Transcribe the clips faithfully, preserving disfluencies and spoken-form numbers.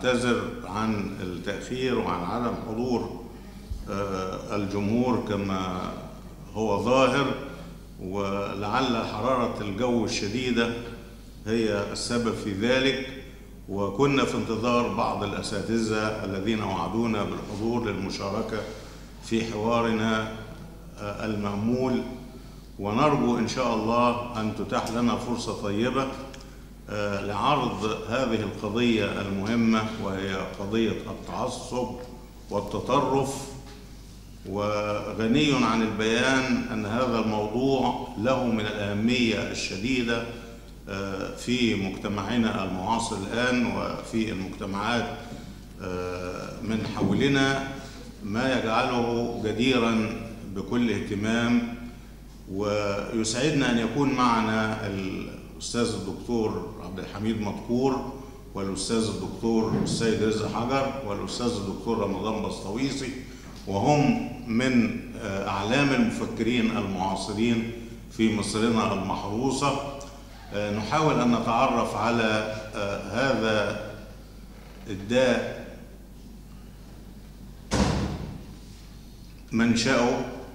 نعتذر عن التأخير وعن عدم حضور الجمهور كما هو ظاهر، ولعل حرارة الجو الشديدة هي السبب في ذلك، وكنا في انتظار بعض الأساتذة الذين وعدونا بالحضور للمشاركة في حوارنا المأمول، ونرجو إن شاء الله أن تتاح لنا فرصة طيبة لعرض هذه القضية المهمة، وهي قضية التعصب والتطرف. وغني عن البيان أن هذا الموضوع له من الأهمية الشديدة في مجتمعنا المعاصر الآن وفي المجتمعات من حولنا، ما يجعله جديرا بكل اهتمام. ويسعدنا أن يكون معنا الأستاذ الدكتور عبد الحميد مدكور، والأستاذ الدكتور السيد رزق حجر، والأستاذ الدكتور رمضان بسطويسي، وهم من أعلام المفكرين المعاصرين في مصرنا المحروسة. نحاول أن نتعرف على هذا الداء، منشأه،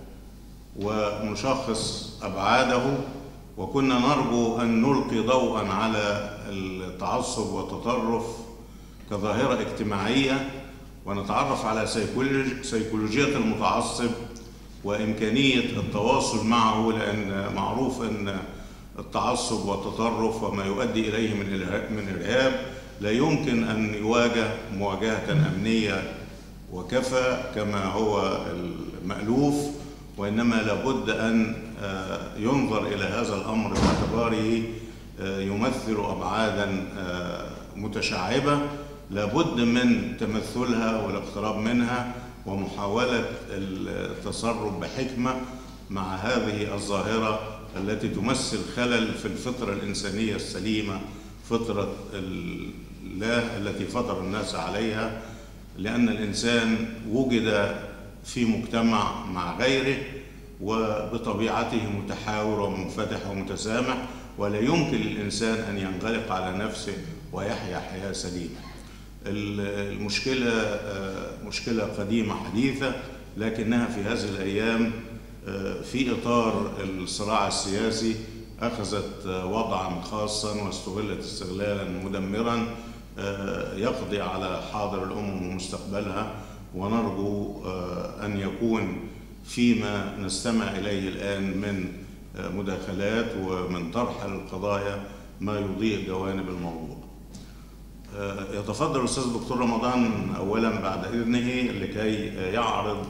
ونشخص أبعاده، وكنا نرجو أن نلقي ضوءا على التعصب والتطرف كظاهرة اجتماعية، ونتعرف على سيكولوجية المتعصب وإمكانية التواصل معه، لأن معروف أن التعصب والتطرف وما يؤدي إليه من إرهاب لا يمكن أن يواجه مواجهة أمنية وكفى كما هو المألوف، وإنما لابد أن ينظر إلى هذا الأمر باعتباره يمثل أبعادا متشعبة لابد من تمثلها والاقتراب منها ومحاولة التصرف بحكمة مع هذه الظاهرة التي تمثل خلل في الفطرة الإنسانية السليمة، فطرة الله التي فطر الناس عليها، لأن الإنسان وجد في مجتمع مع غيره وبطبيعته متحاور ومنفتح ومتسامح، ولا يمكن للإنسان أن ينغلق على نفسه ويحيا حياة سليمة. المشكلة مشكلة قديمة حديثة، لكنها في هذه الأيام في إطار الصراع السياسي أخذت وضعا خاصا واستغلت استغلالا مدمرا يقضي على حاضر الأمم ومستقبلها. ونرجو أن يكون فيما نستمع إليه الآن من مداخلات ومن طرح القضايا ما يضيء جوانب الموضوع. يتفضل الأستاذ الدكتور رمضان أولا بعد إذنه لكي يعرض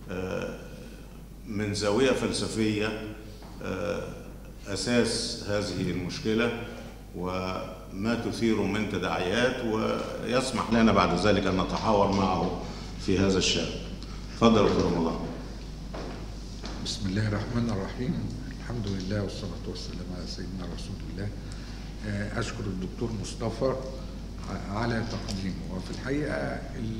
من زاوية فلسفية أساس هذه المشكلة وما تثير من تداعيات، ويسمح لنا بعد ذلك أن نتحاور معه في هذا الشأن. تفضل دكتور رمضان. بسم الله الرحمن الرحيم، الحمد لله والصلاة والسلام على سيدنا رسول الله. أشكر الدكتور مصطفى على تقديمه، وفي الحقيقة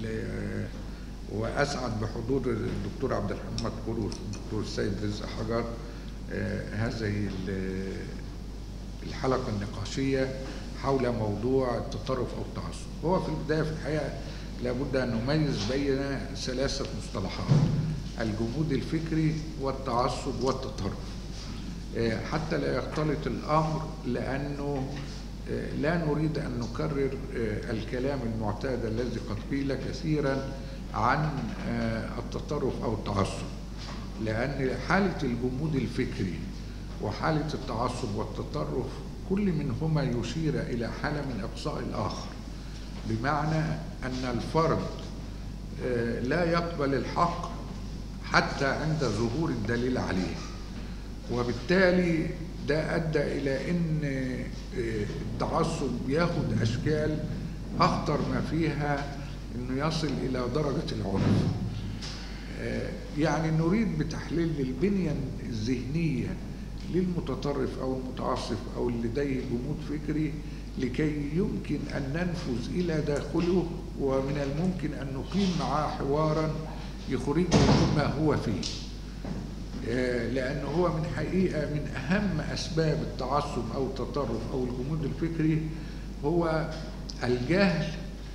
وأسعد بحضور الدكتور عبد الحميد مدكور والدكتور السيد رزق حجر هذه الحلقة النقاشية حول موضوع التطرف أو التعصب. هو في البداية في الحقيقة لابد أن نميز بين ثلاثة مصطلحات: الجمود الفكري والتعصب والتطرف، حتى لا يختلط الأمر، لأنه لا نريد أن نكرر الكلام المعتاد الذي قد قيل كثيرا عن التطرف أو التعصب، لأن حالة الجمود الفكري وحالة التعصب والتطرف كل منهما يشير إلى حالة من إقصاء الآخر، بمعنى أن الفرد لا يقبل الحق حتى عند ظهور الدليل عليه، وبالتالي ده أدى إلى أن التعصب ياخد أشكال أخطر ما فيها أنه يصل إلى درجة العنف. يعني نريد بتحليل البنية الذهنية للمتطرف أو المتعصب أو اللي لديه جمود فكري لكي يمكن أن ننفذ إلى داخله، ومن الممكن أن نقيم معاه حوارا يخرجه مما هو فيه، لأنه هو من حقيقة من أهم أسباب التعصب أو التطرف أو الجمود الفكري هو الجهل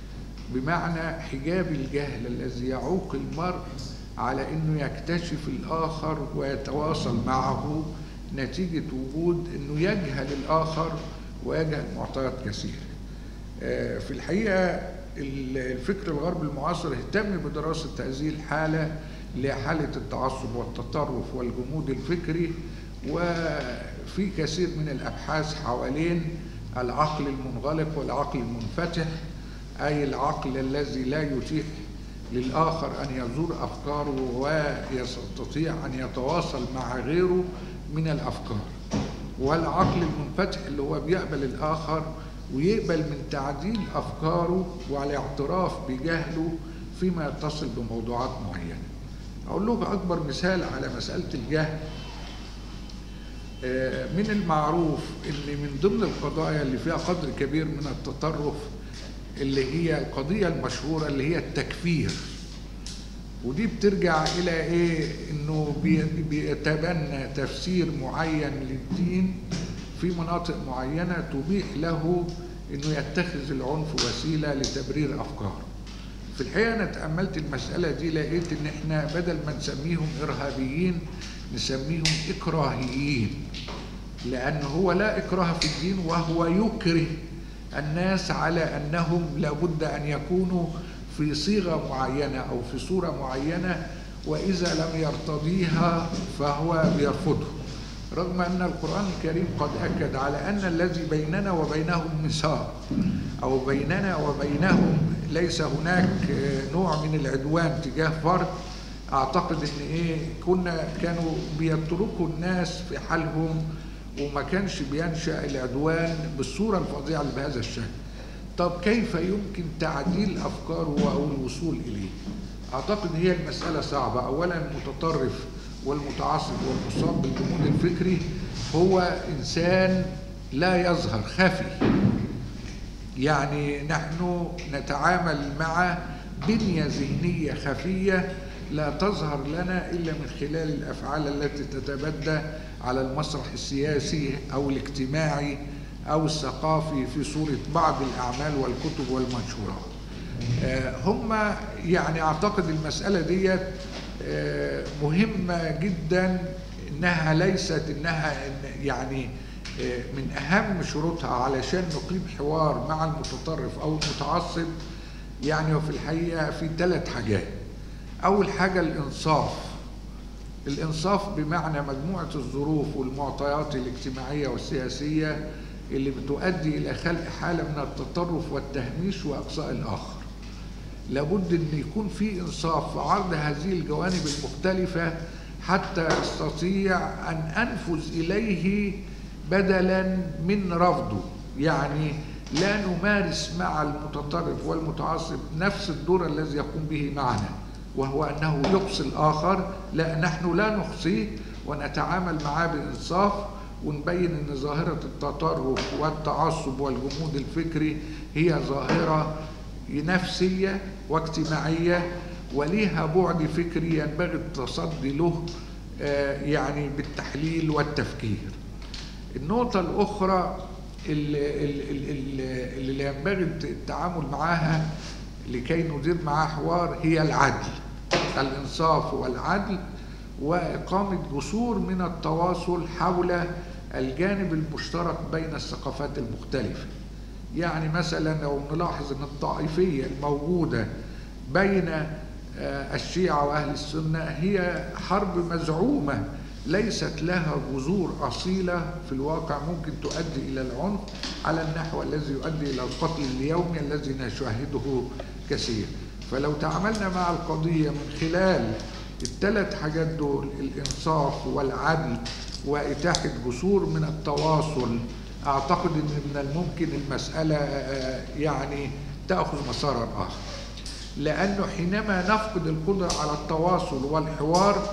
بمعنى حجاب الجهل الذي يعوق المرء على أنه يكتشف الآخر ويتواصل معه نتيجة وجود أنه يجهل الآخر ويجهل معطيات كثيرة. في الحقيقة الفكر الغربي المعاصر اهتم بدراسة هذه الحالة لحالة التعصب والتطرف والجمود الفكري، وفي كثير من الأبحاث حوالين العقل المنغلق والعقل المنفتح، أي العقل الذي لا يتيح للآخر أن يزور أفكاره ويستطيع أن يتواصل مع غيره من الأفكار، والعقل المنفتح اللي هو بيقبل الآخر ويقبل من تعديل أفكاره والاعتراف بجهله فيما يتصل بموضوعات معينة. أقول لكم أكبر مثال على مسألة الجهل. من المعروف أن من ضمن القضايا اللي فيها قدر كبير من التطرف اللي هي القضية المشهورة اللي هي التكفير، ودي بترجع إلى إيه؟ إنه بيتبنى تفسير معين للدين في مناطق معينة تبيح له إنه يتخذ العنف وسيلة لتبرير أفكاره. في الحقيقة أنا تأملت المسألة دي لقيت إن إحنا بدل ما نسميهم إرهابيين نسميهم إكراهيين، لأن هو لا إكراه في الدين، وهو يكره الناس على أنهم لابد أن يكونوا في صيغة معينة أو في صورة معينة، وإذا لم يرتضيها فهو بيرفضه، رغم أن القرآن الكريم قد أكد على أن الذي بيننا وبينهم ميثاق، أو بيننا وبينهم ليس هناك نوع من العدوان تجاه فرد. أعتقد أن إيه كنا كانوا بيتركوا الناس في حالهم وما كانش بينشأ العدوان بالصورة الفظيعة اللي بهذا الشكل. طب كيف يمكن تعديل أفكاره أو الوصول إليه؟ أعتقد هي المسألة صعبة. أولا المتطرف والمتعصب والمصاب بالجمود الفكري هو إنسان لا يظهر، خفي، يعني نحن نتعامل مع بنية ذهنية خفية لا تظهر لنا إلا من خلال الأفعال التي تتبدى على المسرح السياسي أو الاجتماعي أو الثقافي في صورة بعض الأعمال والكتب والمنشورات. هم يعني أعتقد المسألة دي مهمة جدا، إنها ليست إنها يعني من أهم شروطها علشان نقيم حوار مع المتطرف أو المتعصب. يعني وفي الحقيقة في ثلاث حاجات. أول حاجة الإنصاف. الإنصاف بمعنى مجموعة الظروف والمعطيات الاجتماعية والسياسية اللي بتؤدي إلى خلق حالة من التطرف والتهميش وإقصاء الآخر. لابد أن يكون في إنصاف في عرض هذه الجوانب المختلفة حتى أستطيع أن أنفذ إليه بدلا من رفضه. يعني لا نمارس مع المتطرف والمتعصب نفس الدور الذي يقوم به معنا، وهو أنه يقصي الآخر. لا، نحن لا نقصيه ونتعامل معاه بإنصاف، ونبين أن ظاهرة التطرف والتعصب والجمود الفكري هي ظاهرة نفسية واجتماعية وليها بعد فكري ينبغي التصدي له يعني بالتحليل والتفكير. النقطة الأخرى اللي, اللي, اللي ينبغي التعامل معها لكي ندير معها حوار هي العدل، الإنصاف والعدل، وإقامة جسور من التواصل حول الجانب المشترك بين الثقافات المختلفة. يعني مثلا لو نلاحظ أن الطائفية الموجودة بين الشيعة وأهل السنة هي حرب مزعومة ليست لها جذور أصيلة في الواقع، ممكن تؤدي إلى العنف على النحو الذي يؤدي إلى القتل اليومي الذي نشاهده كثير. فلو تعاملنا مع القضية من خلال الثلاث حاجات دول، الإنصاف والعدل وإتاحة جسور من التواصل، أعتقد أن من الممكن المسألة يعني تأخذ مسارا آخر. لأنه حينما نفقد القدرة على التواصل والحوار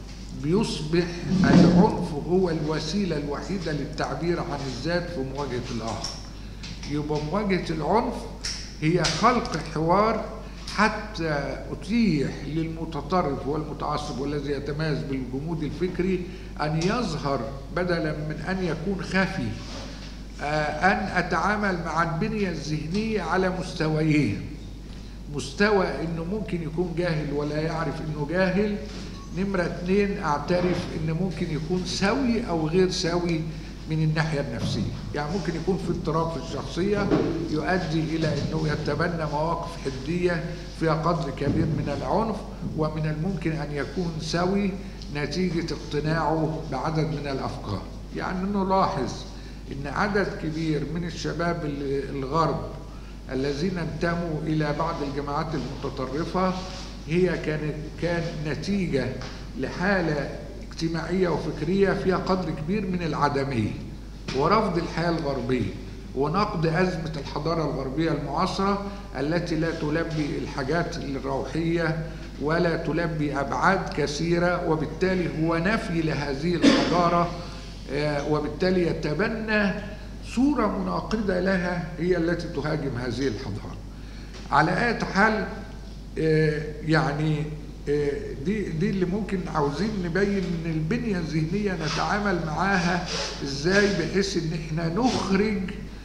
بيصبح العنف هو الوسيلة الوحيدة للتعبير عن الذات في مواجهة الآخر. يبقى مواجهة العنف هي خلق حوار حتى أتيح للمتطرف والمتعصب والذي يتميز بالجمود الفكري أن يظهر بدلا من أن يكون خفي، أن أتعامل مع البنية الذهنية على مستويين. مستوى انه ممكن يكون جاهل ولا يعرف انه جاهل. نمرة اتنين، اعترف ان ممكن يكون سوي او غير سوي من الناحية النفسية. يعني ممكن يكون في اضطراب في الشخصية يؤدي الى انه يتبنى مواقف حدية فيها قدر كبير من العنف، ومن الممكن ان يكون سوي نتيجة اقتناعه بعدد من الافكار. يعني نلاحظ ان عدد كبير من الشباب الغرب الذين انتموا الى بعض الجماعات المتطرفة هي كانت كان نتيجة لحالة اجتماعية وفكرية فيها قدر كبير من العدمية ورفض الحياة الغربية ونقد أزمة الحضارة الغربية المعاصرة التي لا تلبي الحاجات الروحية ولا تلبي أبعاد كثيرة، وبالتالي هو نفي لهذه الحضارة، وبالتالي يتبنى صورة مناقضة لها هي التي تهاجم هذه الحضارة. على أي حال يعني دي دي اللي ممكن عاوزين نبين ان البنية الذهنية نتعامل معاها ازاي بحيث ان احنا نخرج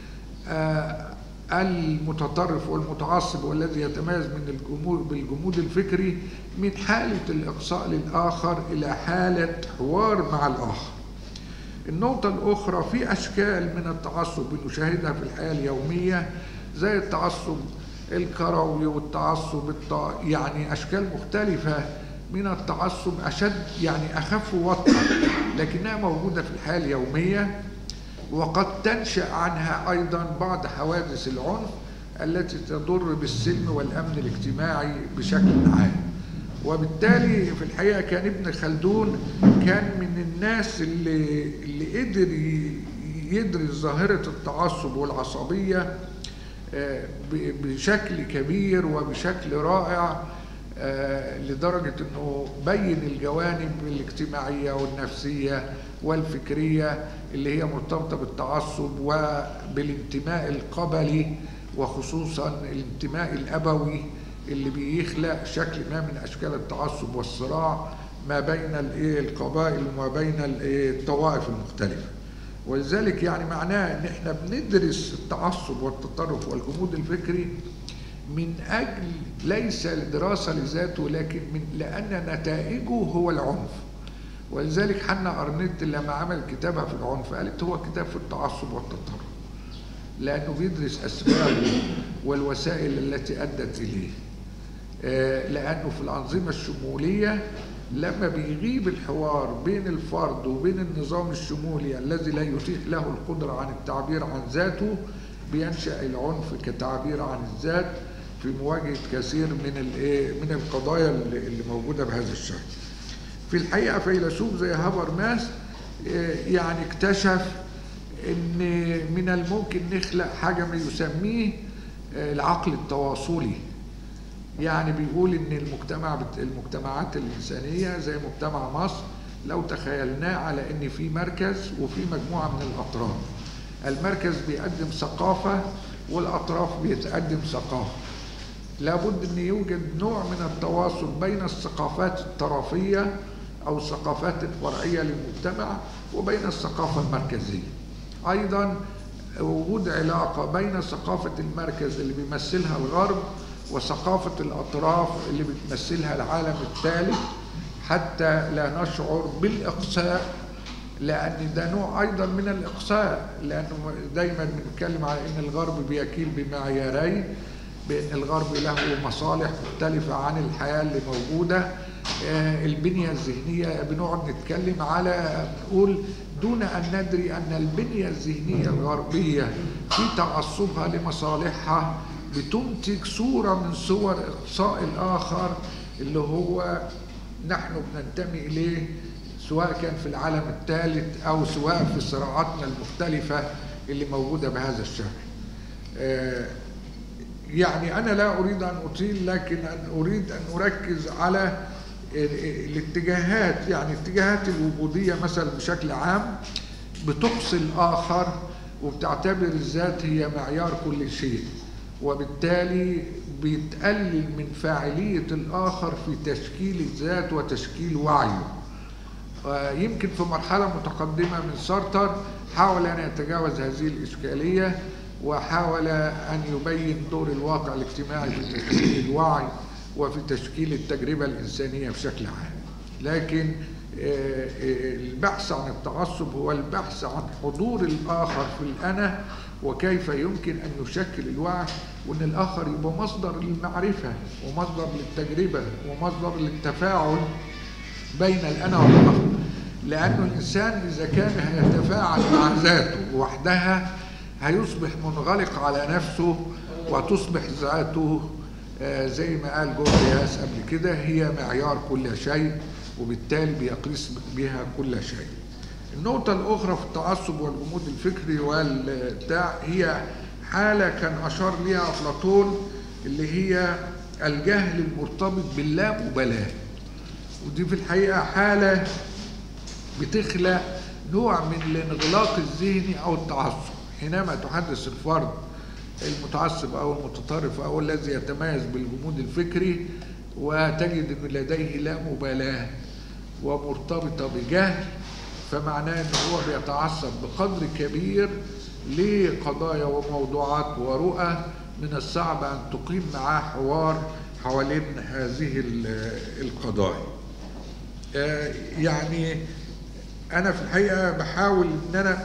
المتطرف والمتعصب والذي يتميز من الجمود بالجمود الفكري من حالة الإقصاء للآخر إلى حالة حوار مع الآخر. النقطة الأخرى، في أشكال من التعصب بنشاهدها في الحياة اليومية زي التعصب الكروي والتعصب الط... يعني أشكال مختلفة من التعصب أشد يعني أخف وطأ، لكنها موجودة في الحياة اليومية، وقد تنشأ عنها أيضا بعض حوادث العنف التي تضر بالسلم والأمن الاجتماعي بشكل عام. وبالتالي في الحقيقة كان ابن خلدون كان من الناس اللي, اللي قدر يدرس ظاهرة التعصب والعصبية بشكل كبير وبشكل رائع، لدرجة أنه بين الجوانب الاجتماعية والنفسية والفكرية اللي هي مرتبطة بالتعصب وبالانتماء القبلي، وخصوصا الانتماء الأبوي اللي بيخلق شكل ما من أشكال التعصب والصراع ما بين القبائل وما بين الطوائف المختلفة. ولذلك يعني معناه ان احنا بندرس التعصب والتطرف والجمود الفكري من اجل ليس دراسة لذاته، لكن من لان نتائجه هو العنف. ولذلك حنا أرنت لما عمل كتابها في العنف قالت هو كتاب في التعصب والتطرف، لانه بيدرس اسبابه والوسائل التي ادت اليه. لانه في الانظمة الشمولية لما بيغيب الحوار بين الفرد وبين النظام الشمولي الذي لا يتيح له القدرة عن التعبير عن ذاته، بينشأ العنف كتعبير عن الذات في مواجهة كثير من من القضايا اللي موجودة بهذا الشكل. في الحقيقة فيلسوف زي هابرماس يعني اكتشف ان من الممكن نخلق حاجة ما يسميه العقل التواصلي. يعني بيقول ان المجتمع المجتمعات الانسانيه زي مجتمع مصر لو تخيلناه على ان في مركز وفي مجموعه من الاطراف، المركز بيقدم ثقافه والاطراف بيتقدم ثقافه، لابد ان يوجد نوع من التواصل بين الثقافات الطرفيه او الثقافات الفرعيه للمجتمع وبين الثقافه المركزيه. ايضا وجود علاقه بين ثقافه المركز اللي بيمثلها الغرب وثقافة الأطراف اللي بتمثلها العالم الثالث، حتى لا نشعر بالإقصاء، لأن ده نوع أيضا من الإقصاء، لأنه دايما بنتكلم على أن الغرب بيكيل بمعيارين، بأن الغرب له مصالح مختلفة عن الحياة اللي موجودة. البنية الذهنية بنقعد نتكلم على نقول دون أن ندري أن البنية الذهنية الغربية في تعصبها لمصالحها بتنتج صورة من صور إقصاء الآخر اللي هو نحن بننتمي إليه، سواء كان في العالم الثالث أو سواء في صراعاتنا المختلفة اللي موجودة بهذا الشكل. يعني أنا لا أريد أن أطيل، لكن أن أريد أن أركز على الاتجاهات. يعني اتجاهات الوجودية مثلا بشكل عام بتقصي الآخر وبتعتبر الذات هي معيار كل شيء، وبالتالي بيتقلل من فاعلية الآخر في تشكيل الذات وتشكيل وعيه. يمكن في مرحلة متقدمة من سارتر حاول أن يتجاوز هذه الإشكالية وحاول أن يبين دور الواقع الاجتماعي في تشكيل الوعي وفي تشكيل التجربة الإنسانية بشكل عام. لكن البحث عن التعصب هو البحث عن حضور الآخر في الأنا، وكيف يمكن أن يشكل الوعي، وأن الآخر يبقى مصدر للمعرفة ومصدر للتجربة ومصدر للتفاعل بين الأنا والآخر. لأنه الإنسان إذا كان هيتفاعل مع ذاته وحدها هيصبح منغلق على نفسه، وتصبح ذاته زي ما قال جورجياس قبل كده هي معيار كل شيء، وبالتالي بيقيس بها كل شيء. النقطة الأخرى في التعصب والجمود الفكري والبتاع هي حالة كان أشار ليها أفلاطون، اللي هي الجهل المرتبط باللامبالاة. ودي في الحقيقة حالة بتخلق نوع من الانغلاق الذهني أو التعصب. حينما تحدث الفرد المتعصب أو المتطرف أو الذي يتميز بالجمود الفكري وتجد أن لديه لا مبالاة ومرتبطة بجهل، فمعناه أنه هو بيتعصب بقدر كبير لقضايا وموضوعات ورؤى من الصعب أن تقيم معاه حوار حوالين هذه القضايا. يعني أنا في الحقيقة بحاول أن أنا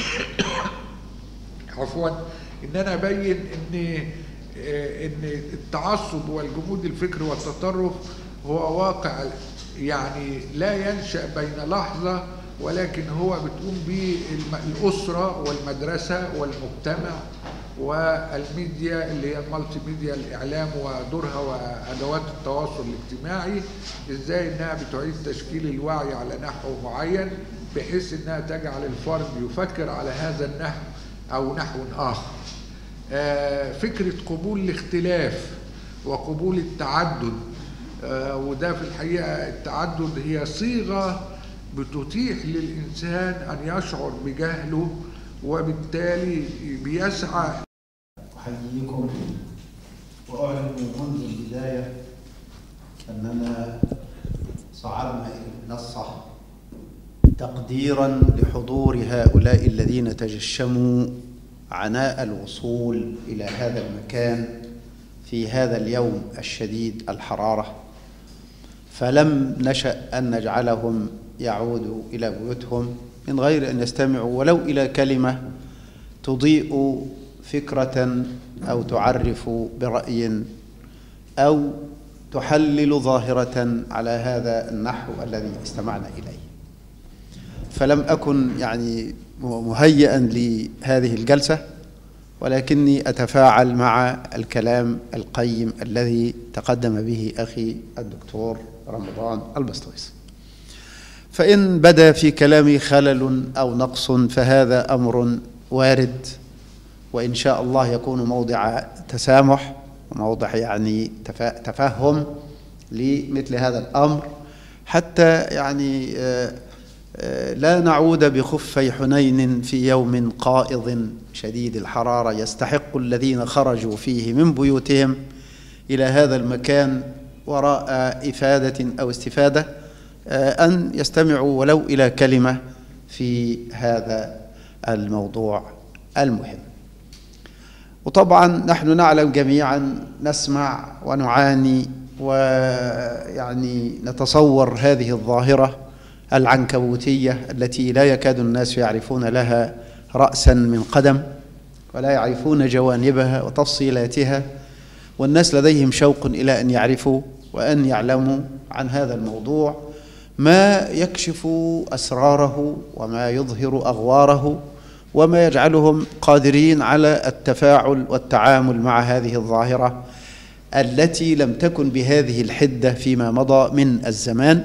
عفوا ان انا ابين ان ان التعصب والجمود الفكري والتطرف هو واقع يعني لا ينشأ بين لحظة، ولكن هو بتقوم به الأسرة والمدرسة والمجتمع والميديا اللي هي المالتي ميديا، الإعلام ودورها وأدوات التواصل الاجتماعي، إزاي إنها بتعيد تشكيل الوعي على نحو معين بحيث إنها تجعل الفرد يفكر على هذا النحو أو نحو آخر. آه فكرة قبول الاختلاف وقبول التعدد، آه وده في الحقيقة التعدد هي صيغة بتتيح للإنسان أن يشعر بجهله، وبالتالي بيسعى. أحييكم وأعلن منذ البداية أننا صعدنا إلى المنصة تقديرا لحضور هؤلاء الذين تجشموا عناء الوصول إلى هذا المكان في هذا اليوم الشديد الحرارة، فلم نشأ أن نجعلهم يعودوا إلى بيوتهم من غير أن يستمعوا ولو إلى كلمة تضيء فكرة أو تعرف برأي أو تحلل ظاهرة على هذا النحو الذي استمعنا إليه. فلم أكن يعني مهيئا لهذه الجلسة، ولكني أتفاعل مع الكلام القيم الذي تقدم به أخي الدكتور رمضان البسطويسي. فإن بدا في كلامي خلل أو نقص فهذا أمر وارد، وإن شاء الله يكون موضع تسامح وموضع يعني تفهم لمثل هذا الأمر، حتى يعني لا نعود بخفي حنين في يوم قائض شديد الحرارة يستحق الذين خرجوا فيه من بيوتهم إلى هذا المكان وراء إفادة أو استفادة أن يستمعوا ولو إلى كلمة في هذا الموضوع المهم. وطبعا نحن نعلم جميعا، نسمع ونعاني ويعني نتصور هذه الظاهرة العنكبوتية التي لا يكاد الناس يعرفون لها رأسا من قدم، ولا يعرفون جوانبها وتفصيلاتها، والناس لديهم شوق إلى أن يعرفوا وأن يعلموا عن هذا الموضوع ما يكشف أسراره وما يظهر أغواره وما يجعلهم قادرين على التفاعل والتعامل مع هذه الظاهرة التي لم تكن بهذه الحدة فيما مضى من الزمان،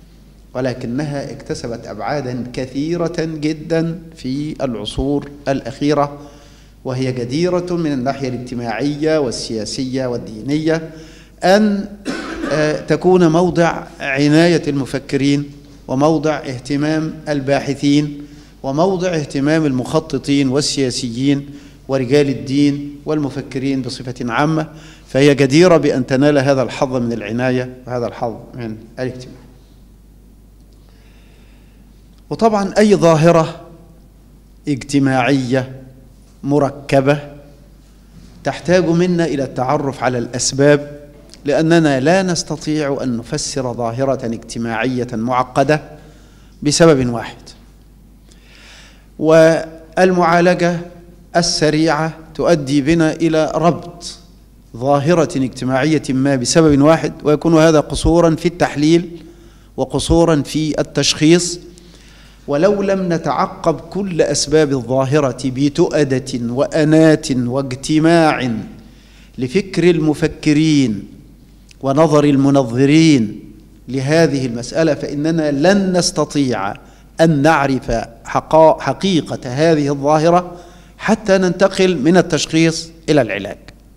ولكنها اكتسبت أبعادا كثيرة جدا في العصور الأخيرة، وهي جديرة من الناحية الاجتماعية والسياسية والدينية أن تكون موضع عناية المفكرين وموضع اهتمام الباحثين وموضع اهتمام المخططين والسياسيين ورجال الدين والمفكرين بصفة عامة، فهي جديرة بأن تنال هذا الحظ من العناية وهذا الحظ من الاهتمام. وطبعا أي ظاهرة اجتماعية مركبة تحتاج منا إلى التعرف على الأسباب، لأننا لا نستطيع أن نفسر ظاهرة اجتماعية معقدة بسبب واحد. والمعالجة السريعة تؤدي بنا إلى ربط ظاهرة اجتماعية ما بسبب واحد، ويكون هذا قصورا في التحليل وقصورا في التشخيص. ولو لم نتعقب كل أسباب الظاهرة بتؤدة وأنات واجتماع لفكر المفكرين ونظر المنظرين لهذه المسألة، فإننا لن نستطيع أن نعرف حقيقة هذه الظاهرة حتى ننتقل من التشخيص إلى العلاج.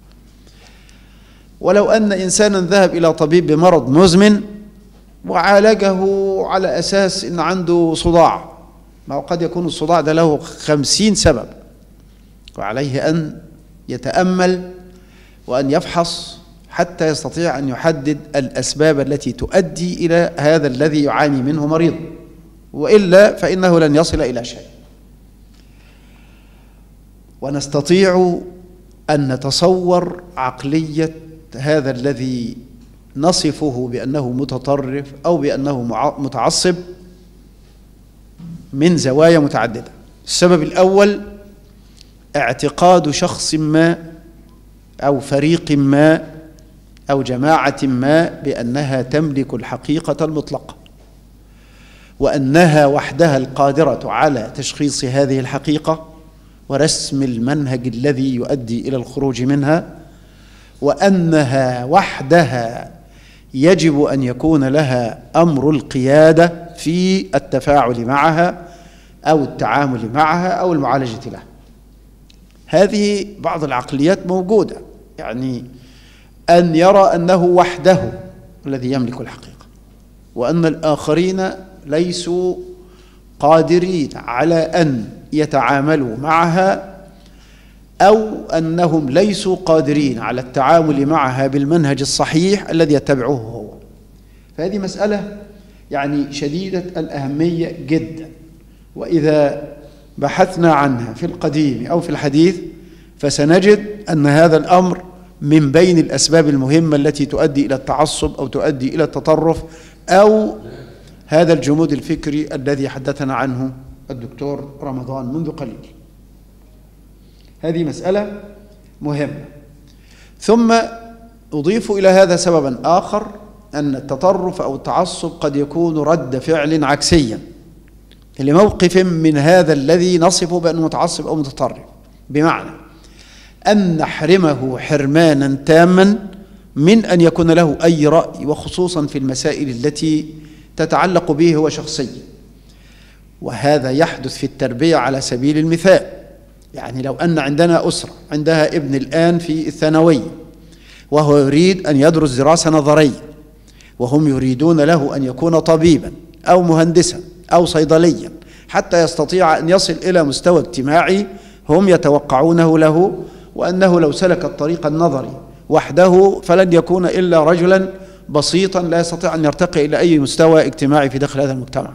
ولو أن إنسانا ذهب إلى طبيب بمرض مزمن وعالجه على أساس أن عنده صداع، ما قد يكون الصداع ده له خمسين سبب، وعليه أن يتأمل وأن يفحص حتى يستطيع أن يحدد الأسباب التي تؤدي إلى هذا الذي يعاني منه مريض، وإلا فإنه لن يصل إلى شيء. ونستطيع أن نتصور عقلية هذا الذي نصفه بأنه متطرف أو بأنه متعصب من زوايا متعددة. السبب الأول اعتقاد شخص ما أو فريق ما أو جماعة ما بأنها تملك الحقيقة المطلقة، وأنها وحدها القادرة على تشخيص هذه الحقيقة ورسم المنهج الذي يؤدي إلى الخروج منها، وأنها وحدها يجب أن يكون لها أمر القيادة في التفاعل معها أو التعامل معها أو المعالجة لها. هذه بعض العقليات موجودة، يعني أن يرى أنه وحده الذي يملك الحقيقة، وأن الآخرين ليسوا قادرين على أن يتعاملوا معها، أو أنهم ليسوا قادرين على التعامل معها بالمنهج الصحيح الذي يتبعه هو. فهذه مسألة يعني شديدة الأهمية جدا، وإذا بحثنا عنها في القديم أو في الحديث فسنجد أن هذا الأمر من بين الأسباب المهمة التي تؤدي إلى التعصب أو تؤدي إلى التطرف أو هذا الجمود الفكري الذي حدثنا عنه الدكتور رمضان منذ قليل. هذه مسألة مهمة. ثم أضيف إلى هذا سببا آخر، أن التطرف أو التعصب قد يكون رد فعل عكسيا لموقف من هذا الذي نصفه بأنه متعصب أو متطرف، بمعنى أن نحرمه حرمانا تاما من أن يكون له أي رأي، وخصوصا في المسائل التي تتعلق به هو شخصيا. وهذا يحدث في التربية على سبيل المثال، يعني لو أن عندنا أسرة عندها ابن الآن في الثانوية وهو يريد أن يدرس دراسة نظرية، وهم يريدون له أن يكون طبيبا أو مهندسا أو صيدليا حتى يستطيع أن يصل إلى مستوى اجتماعي هم يتوقعونه له، وأنه لو سلك الطريق النظري وحده فلن يكون إلا رجلا بسيطا لا يستطيع أن يرتقي إلى أي مستوى اجتماعي في داخل هذا المجتمع.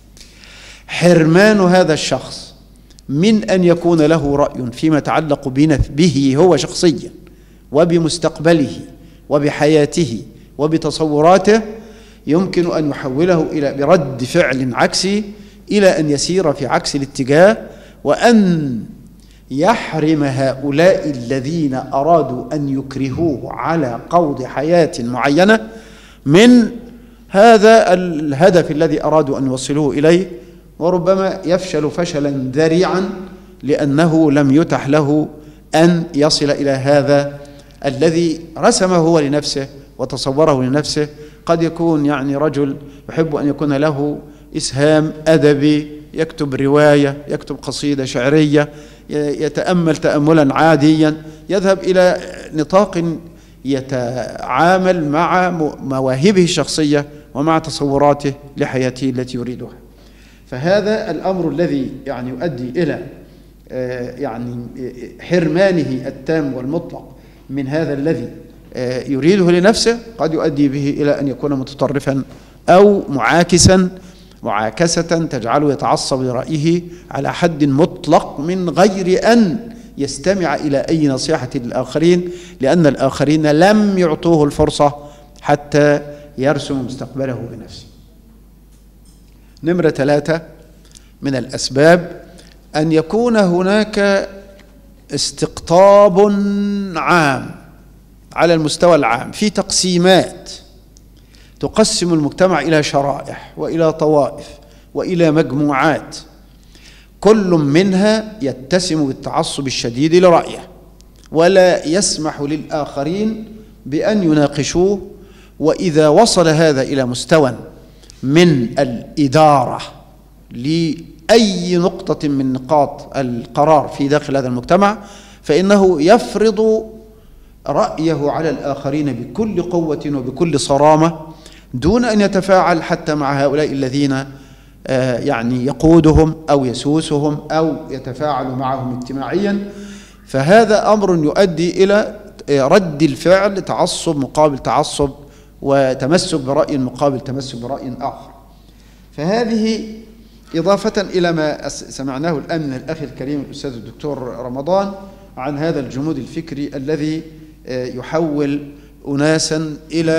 حرمان هذا الشخص من أن يكون له رأي فيما يتعلق به هو شخصيا وبمستقبله وبحياته وبتصوراته يمكن أن يحوله إلى برد فعل عكسي إلى أن يسير في عكس الاتجاه، وأن يحرم هؤلاء الذين أرادوا أن يكرهوه على قوض حياة معينة من هذا الهدف الذي أرادوا أن يوصلوه إليه، وربما يفشل فشلا ذريعا لأنه لم يتح له أن يصل إلى هذا الذي رسمه هو لنفسه وتصوره لنفسه. قد يكون يعني رجل يحب أن يكون له إسهام أدبي، يكتب رواية، يكتب قصيدة شعرية، يتأمل تأملا عاديا، يذهب إلى نطاق يتعامل مع مواهبه الشخصية ومع تصوراته لحياته التي يريدها. فهذا الأمر الذي يعني يؤدي إلى يعني حرمانه التام والمطلق من هذا الذي يريده لنفسه قد يؤدي به إلى أن يكون متطرفا أو معاكسا معاكسة تجعله يتعصب لرأيه على حد مطلق من غير أن يستمع إلى أي نصيحة للآخرين، لأن الآخرين لم يعطوه الفرصة حتى يرسم مستقبله بنفسه. نمرة ثلاثة من الأسباب أن يكون هناك استقطاب عام على المستوى العام، في تقسيمات تقسم المجتمع إلى شرائح وإلى طوائف وإلى مجموعات، كل منها يتسم بالتعصب الشديد لرأيه ولا يسمح للآخرين بأن يناقشوه. وإذا وصل هذا إلى مستوى من الإدارة لأي نقطة من نقاط القرار في داخل هذا المجتمع، فإنه يفرض رأيه على الآخرين بكل قوة وبكل صرامة دون أن يتفاعل حتى مع هؤلاء الذين يعني يقودهم أو يسوسهم أو يتفاعل معهم اجتماعيا. فهذا أمر يؤدي إلى رد الفعل، تعصب مقابل تعصب، وتمسك برأي مقابل تمسك برأي آخر. فهذه إضافة إلى ما سمعناه الآن من الأخ الكريم الأستاذ الدكتور رمضان عن هذا الجمود الفكري الذي يحول أناسا إلى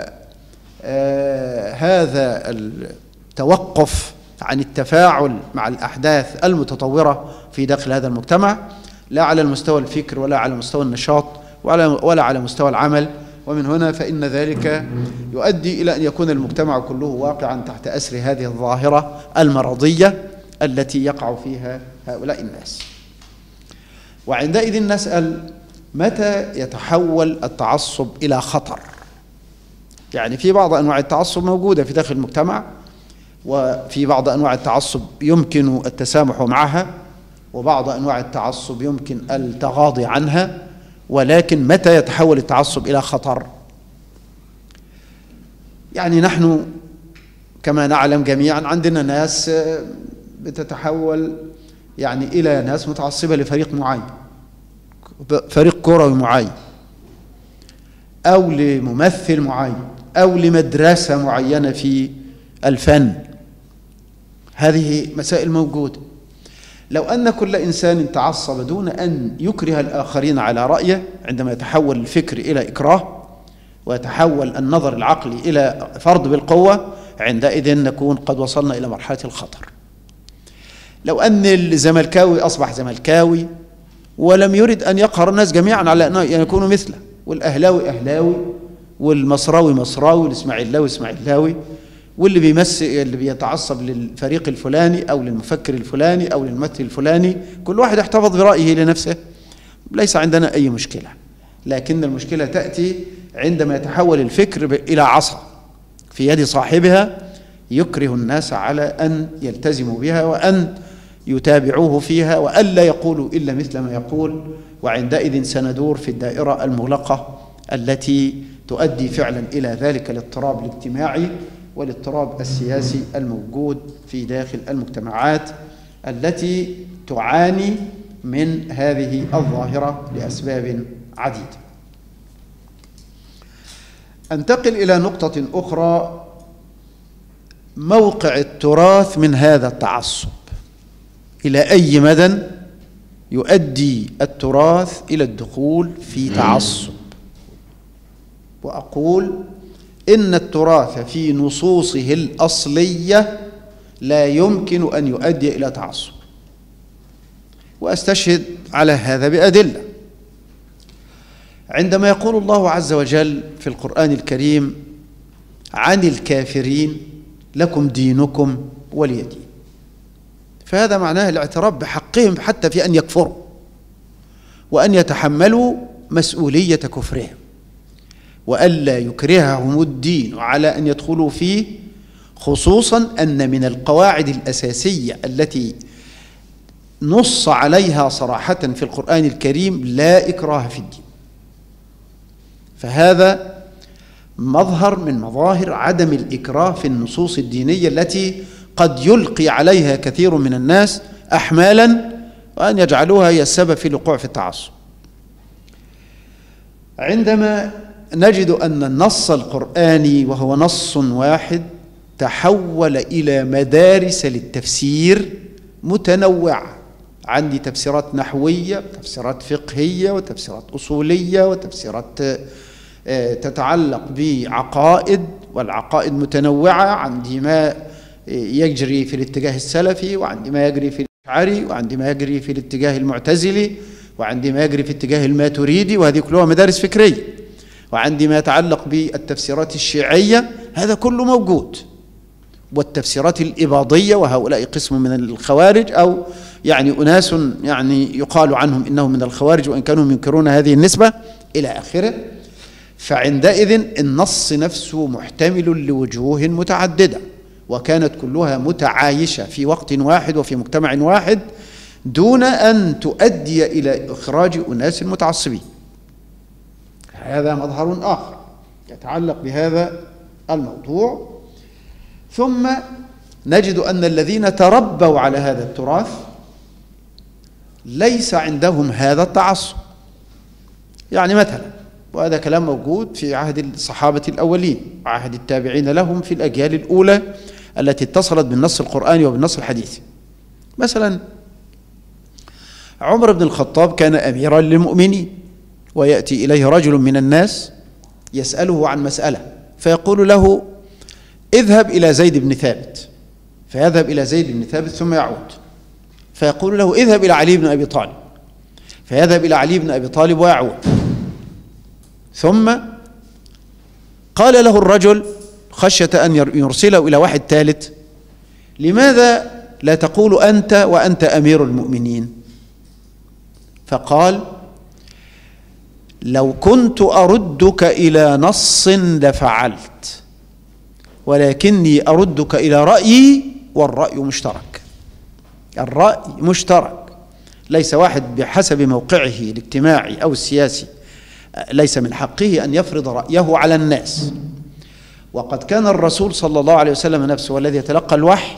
هذا التوقف عن التفاعل مع الأحداث المتطورة في داخل هذا المجتمع، لا على المستوى الفكر ولا على مستوى النشاط ولا على مستوى العمل. ومن هنا فإن ذلك يؤدي إلى أن يكون المجتمع كله واقعا تحت أسر هذه الظاهرة المرضية التي يقع فيها هؤلاء الناس. وعندئذ نسأل: متى يتحول التعصب إلى خطر؟ يعني في بعض أنواع التعصب موجودة في داخل المجتمع، وفي بعض أنواع التعصب يمكن التسامح معها، وبعض أنواع التعصب يمكن التغاضي عنها. ولكن متى يتحول التعصب إلى خطر؟ يعني نحن كما نعلم جميعا عندنا ناس بتتحول يعني إلى ناس متعصبة لفريق معين، فريق كروي معين، أو لممثل معين، أو لمدرسة معينة في الفن. هذه مسائل موجودة. لو أن كل إنسان تعصب دون أن يكره الآخرين على رأيه، عندما يتحول الفكر إلى إكراه ويتحول النظر العقلي إلى فرض بالقوة، عندئذ نكون قد وصلنا إلى مرحلة الخطر. لو أن الزملكاوي أصبح زملكاوي ولم يرد أن يقهر الناس جميعا على أن يكونوا مثله، والأهلاوي أهلاوي، والمصراوي مصراوي، والإسماعيلاوي إسماعيلاوي، واللي بيمثل اللي بيتعصب للفريق الفلاني أو للمفكر الفلاني أو للممثل الفلاني، كل واحد يحتفظ برأيه لنفسه، ليس عندنا أي مشكلة. لكن المشكلة تأتي عندما يتحول الفكر إلى عصا في يد صاحبها يكره الناس على أن يلتزموا بها وأن يتابعوه فيها وألا يقولوا إلا مثل ما يقول. وعندئذ سندور في الدائرة المغلقة التي تؤدي فعلا إلى ذلك الاضطراب الاجتماعي والاضطراب السياسي الموجود في داخل المجتمعات التي تعاني من هذه الظاهرة لأسباب عديدة. أنتقل إلى نقطة أخرى: موقع التراث من هذا التعصب. إلى أي مدى يؤدي التراث إلى الدخول في تعصب؟ وأقول إن التراث في نصوصه الأصلية لا يمكن أن يؤدي إلى تعصب، وأستشهد على هذا بأدلة. عندما يقول الله عز وجل في القرآن الكريم عن الكافرين: لكم دينكم ولي دين، فهذا معناه الاعتراف بحقهم حتى في أن يكفروا وأن يتحملوا مسؤولية كفرهم، وألا يكرههم الدين على أن يدخلوا فيه، خصوصا أن من القواعد الأساسية التي نص عليها صراحة في القرآن الكريم لا إكراه في الدين. فهذا مظهر من مظاهر عدم الإكراه في النصوص الدينية التي قد يلقي عليها كثير من الناس أحمالا وأن يجعلوها هي السبب في الوقوع في التعصب. عندما نجد أن النص القرآني وهو نص واحد تحول إلى مدارس للتفسير متنوعة عندي تفسيرات نحوية وتفسيرات فقهية وتفسيرات أصولية وتفسيرات تتعلق بعقائد، والعقائد متنوعة، عندي ما يجري في الاتجاه السلفي، وعندي ما يجري في الأشعري، وعندي ما يجري في الاتجاه المعتزلي، وعندي ما يجري في الاتجاه الماتريدي، وهذه كلها مدارس فكرية، وعندي ما يتعلق بالتفسيرات الشيعية، هذا كله موجود، والتفسيرات الإباضية، وهؤلاء قسم من الخوارج، أو يعني أناس يعني يقال عنهم إنهم من الخوارج وإن كانوا ينكرون هذه النسبة إلى آخره. فعندئذ النص نفسه محتمل لوجوه متعددة، وكانت كلها متعايشة في وقت واحد وفي مجتمع واحد دون أن تؤدي إلى إخراج أناس متعصبين. هذا مظهر آخر يتعلق بهذا الموضوع. ثم نجد أن الذين تربوا على هذا التراث ليس عندهم هذا التعصب. يعني مثلا، وهذا كلام موجود في عهد الصحابة الأولين وعهد التابعين لهم في الأجيال الأولى التي اتصلت بالنص القرآني وبالنص الحديثي. مثلا عمر بن الخطاب كان أميرا للمؤمنين، ويأتي إليه رجل من الناس يسأله عن مسألة، فيقول له اذهب إلى زيد بن ثابت، فيذهب إلى زيد بن ثابت ثم يعود، فيقول له اذهب إلى علي بن أبي طالب، فيذهب إلى علي بن أبي طالب ويعود. ثم قال له الرجل خشية أن يرسله إلى واحد ثالث: لماذا لا تقول أنت وأنت أمير المؤمنين؟ فقال: لو كنت أردك إلى نص لفعلت، ولكني أردك إلى رأيي، والرأي مشترك. الرأي مشترك، ليس واحد بحسب موقعه الاجتماعي أو السياسي ليس من حقه أن يفرض رأيه على الناس. وقد كان الرسول صلى الله عليه وسلم نفسه والذي يتلقى الوحي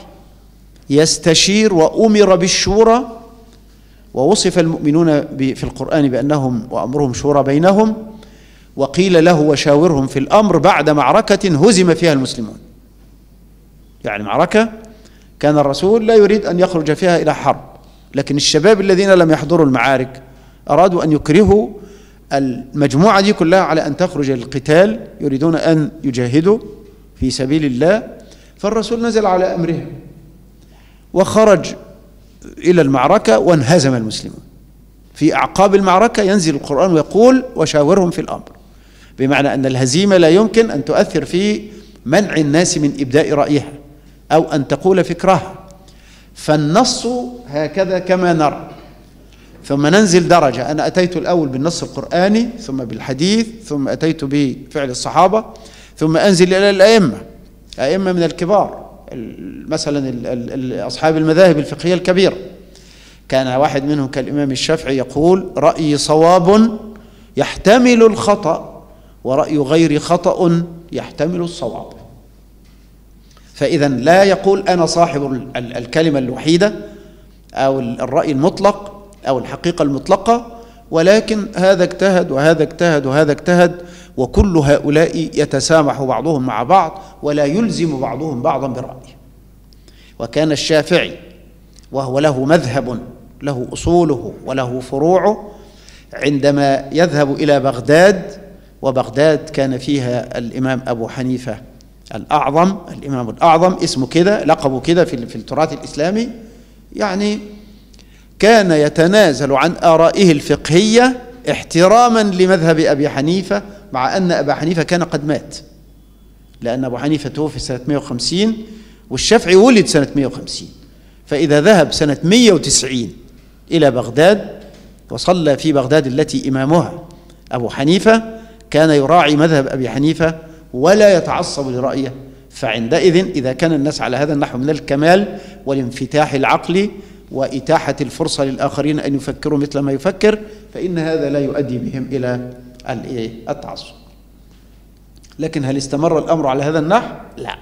يستشير وأمر بالشورى، ووصف المؤمنون في القرآن بأنهم وأمرهم شورى بينهم، وقيل له وشاورهم في الأمر بعد معركة هزم فيها المسلمون. يعني معركة كان الرسول لا يريد أن يخرج فيها إلى حرب، لكن الشباب الذين لم يحضروا المعارك أرادوا أن يكرهوا المجموعة دي كلها على أن تخرج للقتال، يريدون أن يجاهدوا في سبيل الله. فالرسول نزل على أمرهم وخرج إلى المعركة وانهزم المسلمون. في أعقاب المعركة ينزل القرآن ويقول وشاورهم في الأمر، بمعنى أن الهزيمة لا يمكن أن تؤثر في منع الناس من إبداء رأيها أو أن تقول فكرها. فالنص هكذا كما نرى. ثم ننزل درجة، أنا أتيت الأول بالنص القرآني، ثم بالحديث، ثم أتيت بفعل الصحابة، ثم أنزل إلى الأئمة، أئمة من الكبار، مثلا أصحاب المذاهب الفقهية الكبيرة. كان واحد منهم كالإمام الشافعي يقول: رأيي صواب يحتمل الخطأ، ورأي غير خطأ يحتمل الصواب. فإذا لا يقول أنا صاحب الكلمة الوحيدة أو الرأي المطلق أو الحقيقة المطلقة، ولكن هذا اجتهد وهذا اجتهد وهذا اجتهد، وكل هؤلاء يتسامح بعضهم مع بعض ولا يلزم بعضهم بعضا برأيه. وكان الشافعي وهو له مذهب له أصوله وله فروعه، عندما يذهب إلى بغداد، وبغداد كان فيها الإمام أبو حنيفة الأعظم، الإمام الأعظم اسمه كده، لقبه كده في التراث الإسلامي، يعني كان يتنازل عن آرائه الفقهية احتراما لمذهب أبي حنيفة، مع أن أبا حنيفة كان قد مات، لأن أبو حنيفة توفي سنة مئة وخمسين والشافعي ولد سنة مئة وخمسين. فإذا ذهب سنة مئة وتسعين إلى بغداد وصلى في بغداد التي إمامها أبو حنيفة، كان يراعي مذهب أبي حنيفة ولا يتعصب لرأيه. فعندئذ إذا كان الناس على هذا النحو من الكمال والانفتاح العقلي وإتاحة الفرصة للآخرين أن يفكروا مثل ما يفكر، فإن هذا لا يؤدي بهم إلى التعصب. لكن هل استمر الأمر على هذا النحو؟ لا،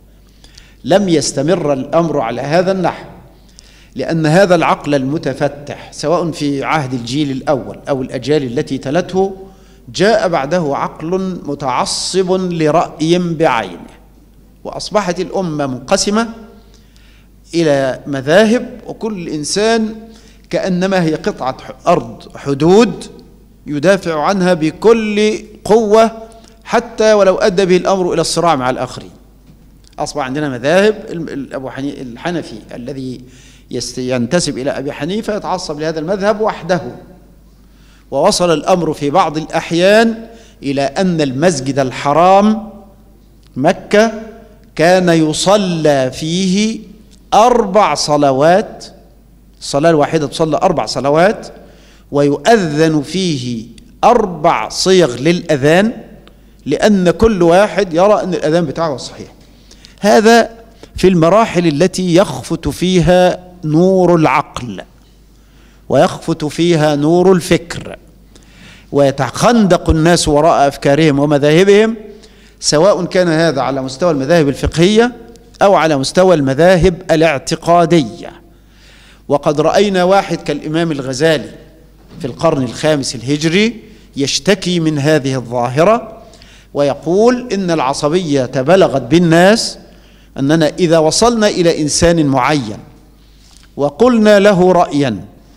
لم يستمر الأمر على هذا النحو، لأن هذا العقل المتفتح سواء في عهد الجيل الأول أو الأجيال التي تلته، جاء بعده عقل متعصب لرأي بعينه، وأصبحت الأمة منقسمة إلى مذاهب، وكل إنسان كأنما هي قطعة أرض حدود يدافع عنها بكل قوة حتى ولو أدى به الأمر إلى الصراع مع الآخرين. أصبح عندنا مذاهب. أبو حنيفة الحنفي الذي ينتسب إلى أبي حنيفة يتعصب لهذا المذهب وحده، ووصل الأمر في بعض الأحيان إلى أن المسجد الحرام مكة كان يصلى فيه أربع صلوات، الصلاة الواحدة تصلى أربع صلوات، ويؤذن فيه أربع صيغ للأذان، لأن كل واحد يرى أن الأذان بتاعه صحيح. هذا في المراحل التي يخفت فيها نور العقل ويخفت فيها نور الفكر، ويتخندق الناس وراء أفكارهم ومذاهبهم، سواء كان هذا على مستوى المذاهب الفقهية أو على مستوى المذاهب الاعتقادية. وقد رأينا واحد كالإمام الغزالي في القرن الخامس الهجري يشتكي من هذه الظاهرة ويقول إن العصبية بلغت بالناس أننا إذا وصلنا إلى إنسان معين وقلنا له رأيا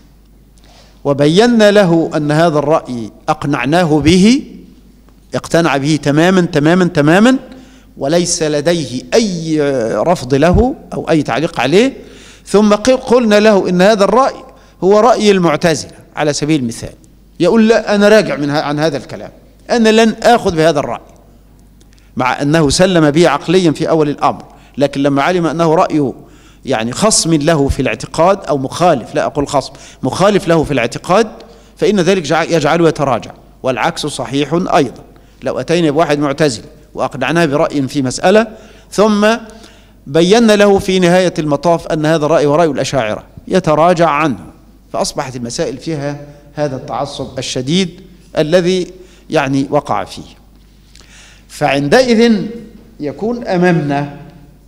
وبينا له أن هذا الرأي أقنعناه به، اقتنع به تماما تماما تماما وليس لديه أي رفض له أو أي تعليق عليه، ثم قلنا له إن هذا الرأي هو رأي المعتزلة على سبيل المثال، يقول لا أنا راجع من عن هذا الكلام، أنا لن آخذ بهذا الرأي، مع أنه سلم به عقليا في أول الأمر، لكن لما علم أنه رأيه يعني خصم له في الاعتقاد أو مخالف، لا أقول خصم، مخالف له في الاعتقاد، فإن ذلك يجعله يتراجع. والعكس صحيح أيضا، لو أتينا بواحد معتزل وأقنعناه برأي في مسألة ثم بينا له في نهاية المطاف أن هذا الرأي ورأي الأشاعرة، يتراجع عنه، فأصبحت المسائل فيها هذا التعصب الشديد الذي يعني وقع فيه. فعندئذ يكون أمامنا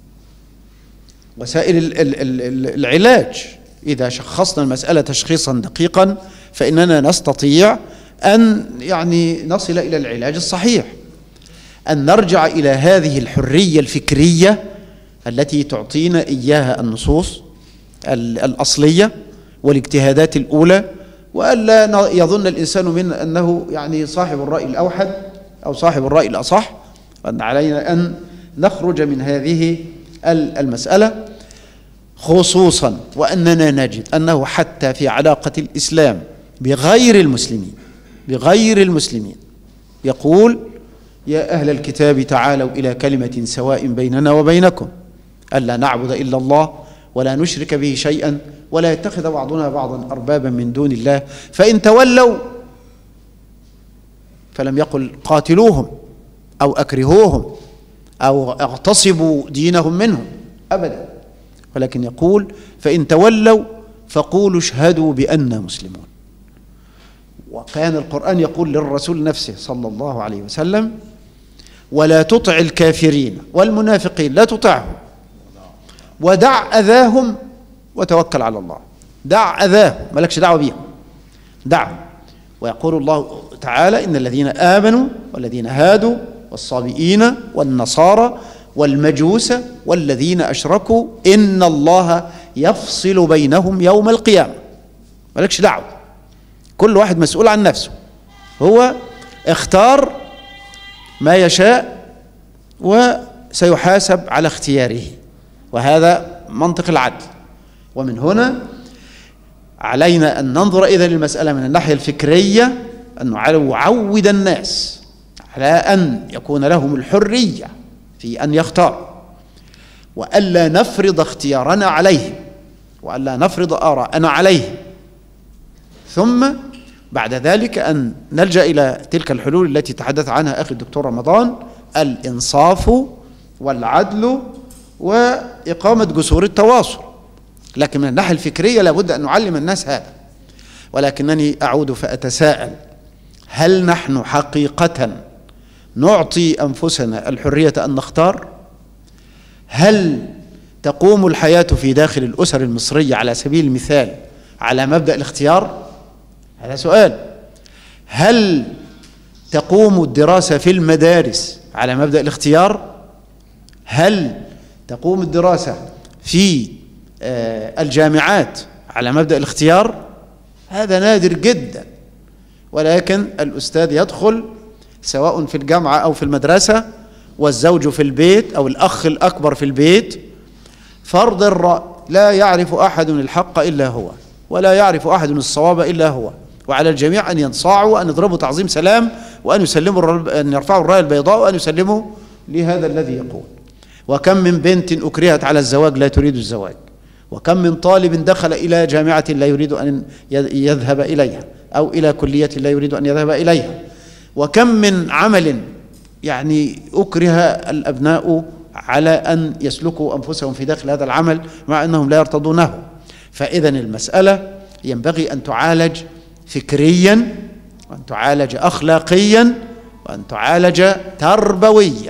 وسائل العلاج. إذا شخصنا المسألة تشخيصا دقيقا فإننا نستطيع أن يعني نصل إلى العلاج الصحيح، أن نرجع إلى هذه الحرية الفكرية التي تعطينا إياها النصوص الأصلية والاجتهادات الأولى، وألا يظن الإنسان منا أنه يعني صاحب الرأي الأوحد أو صاحب الرأي الأصح، وأن علينا أن نخرج من هذه المسألة، خصوصا وأننا نجد أنه حتى في علاقة الإسلام بغير المسلمين بغير المسلمين يقول يا أهل الكتاب تعالوا إلى كلمة سواء بيننا وبينكم ألا نعبد إلا الله ولا نشرك به شيئا ولا يتخذ بعضنا بعضا أربابا من دون الله فإن تولوا، فلم يقل قاتلوهم أو أكرهوهم أو اغتصبوا دينهم منهم أبدا، ولكن يقول فإن تولوا فقولوا اشهدوا بأننا مسلمون. وكان القرآن يقول للرسول نفسه صلى الله عليه وسلم ولا تطع الكافرين والمنافقين، لا تطعهم ودع أذاهم وتوكل على الله. دع أذاهم، مالكش دعوة بيهم، دعهم. ويقول الله تعالى إن الذين آمنوا والذين هادوا والصابئين والنصارى والمجوس والذين أشركوا إن الله يفصل بينهم يوم القيامة. مالكش دعوة، كل واحد مسؤول عن نفسه، هو اختار ما يشاء وسيحاسب على اختياره، وهذا منطق العدل. ومن هنا علينا أن ننظر إذن للمسألة من الناحية الفكرية، أن نعود الناس على أن يكون لهم الحرية في أن يختاروا، وألا نفرض اختيارنا عليهم، وألا نفرض آراءنا عليهم، ثم بعد ذلك أن نلجأ إلى تلك الحلول التي تحدث عنها أخي الدكتور رمضان: الإنصاف والعدل وإقامة جسور التواصل. لكن من الناحية الفكرية لابد أن نعلم الناس هذا. ولكنني أعود فأتساءل: هل نحن حقيقة نعطي أنفسنا الحرية أن نختار؟ هل تقوم الحياة في داخل الأسر المصرية على سبيل المثال على مبدأ الاختيار؟ هذا سؤال. هل تقوم الدراسة في المدارس على مبدأ الاختيار؟ هل تقوم الدراسة في الجامعات على مبدأ الاختيار؟ هذا نادر جدا. ولكن الأستاذ يدخل سواء في الجامعة أو في المدرسة، والزوج في البيت أو الأخ الأكبر في البيت، فرض الرأي، لا يعرف أحد الحق إلا هو، ولا يعرف أحد الصواب إلا هو، وعلى الجميع أن ينصاعوا وأن يضربوا تعظيم سلام، وأن يسلموا، أن يرفعوا الراية البيضاء، وأن يسلموا لهذا الذي يقول. وكم من بنت أكرهت على الزواج لا تريد الزواج، وكم من طالب دخل إلى جامعة لا يريد أن يذهب إليها، أو إلى كلية لا يريد أن يذهب إليها، وكم من عمل يعني أكره الأبناء على أن يسلكوا أنفسهم في داخل هذا العمل مع أنهم لا يرتضونه. فإذا المسألة ينبغي أن تعالج فكريا، وأن تعالج أخلاقيا، وأن تعالج تربويا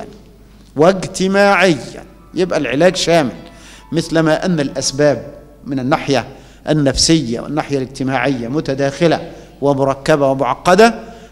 واجتماعيا، يبقى العلاج شامل. مثلما أن الأسباب من الناحية النفسية والناحية الاجتماعية متداخلة ومركبة ومعقدة،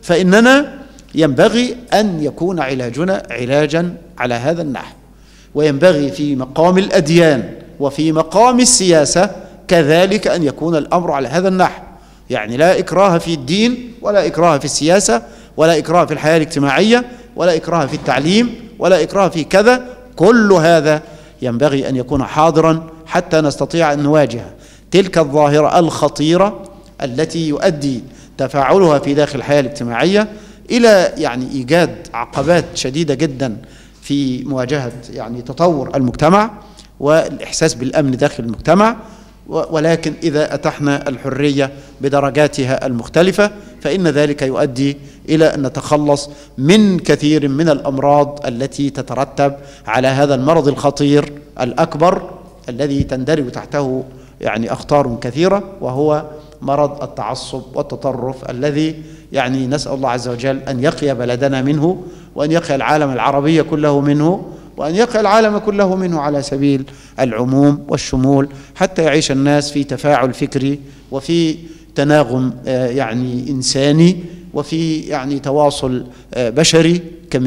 فإننا ينبغي أن يكون علاجنا علاجا على هذا النحو. وينبغي في مقام الأديان وفي مقام السياسة كذلك أن يكون الأمر على هذا النحو، يعني لا إكراه في الدين، ولا إكراه في السياسة، ولا إكراه في الحياة الاجتماعية، ولا إكراه في التعليم، ولا إكراه في كذا. كل هذا ينبغي أن يكون حاضرا حتى نستطيع أن نواجه تلك الظاهرة الخطيرة التي يؤدي تفاعلها في داخل الحياة الاجتماعية إلى يعني إيجاد عقبات شديدة جدا في مواجهة يعني تطور المجتمع والإحساس بالأمن داخل المجتمع. ولكن إذا أتحنا الحرية بدرجاتها المختلفة فإن ذلك يؤدي إلى أن نتخلص من كثير من الأمراض التي تترتب على هذا المرض الخطير الأكبر الذي تندرج تحته يعني أخطار كثيرة، وهو مرض التعصب والتطرف الذي يعني نسأل الله عز وجل أن يقي بلدنا منه، وأن يقي العالم العربي كله منه، وأن يقي العالم كله منه على سبيل العموم والشمول، حتى يعيش الناس في تفاعل فكري وفي تناغم يعني إنساني وفي يعني تواصل بشري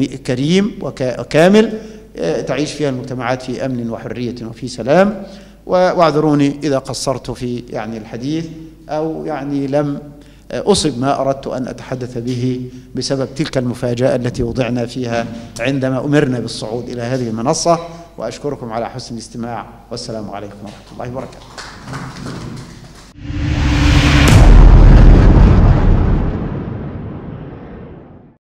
كريم وكامل، تعيش فيها المجتمعات في أمن وحرية وفي سلام. واعذروني إذا قصرت في يعني الحديث أو يعني لم أصب ما أردت أن أتحدث به بسبب تلك المفاجأة التي وضعنا فيها عندما أمرنا بالصعود إلى هذه المنصة. وأشكركم على حسن الاستماع، والسلام عليكم ورحمة الله وبركاته.